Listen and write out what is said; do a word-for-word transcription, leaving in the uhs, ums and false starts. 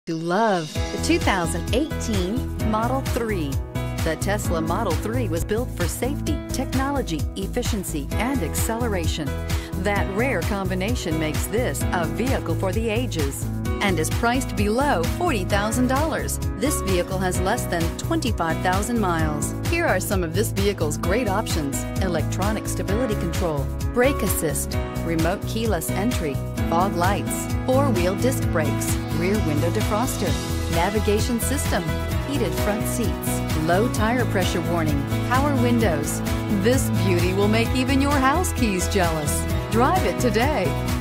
You love the two thousand eighteen Model three. The Tesla Model three was built for safety, technology, efficiency, and acceleration. That rare combination makes this a vehicle for the ages and is priced below forty thousand dollars. This vehicle has less than twenty-five thousand miles. Here are some of this vehicle's great options: electronic stability control, brake assist, remote keyless entry, fog lights, four-wheel disc brakes, rear window defroster, navigation system, heated front seats, low tire pressure warning, power windows. This beauty will make even your house keys jealous. Drive it today.